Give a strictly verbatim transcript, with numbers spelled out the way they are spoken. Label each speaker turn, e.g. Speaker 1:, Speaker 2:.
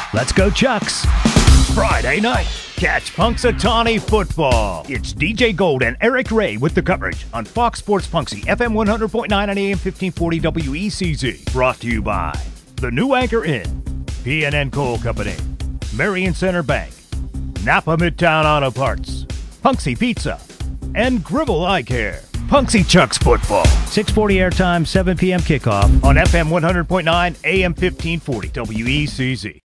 Speaker 1: Let's go Chucks. Friday night, catch Punxsutawney football. It's D J Gold and Eric Ray with the coverage on Fox Sports Punxsy, F M one hundred point nine and A M fifteen forty W E C Z. Brought to you by the New Anchor Inn, P and N Coal Company, Marion Center Bank, Napa Midtown Auto Parts, Punxsy Pizza, and Gribble Eye Care. Punxsy Chucks football. six forty airtime, seven p m kickoff on F M one hundred point nine, A M fifteen forty W E C Z.